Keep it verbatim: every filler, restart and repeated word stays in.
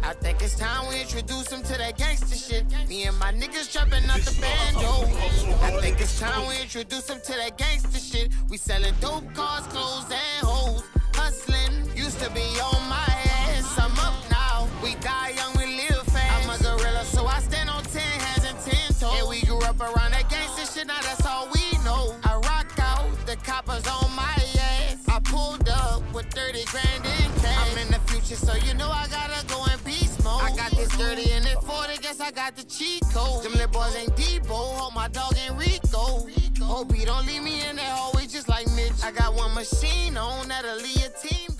I think it's time we introduce him to that gangster shit. Me and my niggas trapping out the bando. I think it's time we introduce him to that gangster shit. We selling dope cars, clothes, and hoes. Hustling, used to be on my ass. I'm up now. We die young, we live fast. I'm a gorilla, so I stand on ten hands and ten toes. And we grew up around that gangster shit, now that's all we know. I rock out, the coppers on my ass. I pulled up with thirty grand in cash. I'm in the future, so you know I gotta go in beast mode. I got this thirty and it forty, guess I got the cheat code. Them little boys ain't Debo, hope my dog ain't Rico. Hope he don't leave me in there always just like Mitch. I got one machine on that'll lead a team.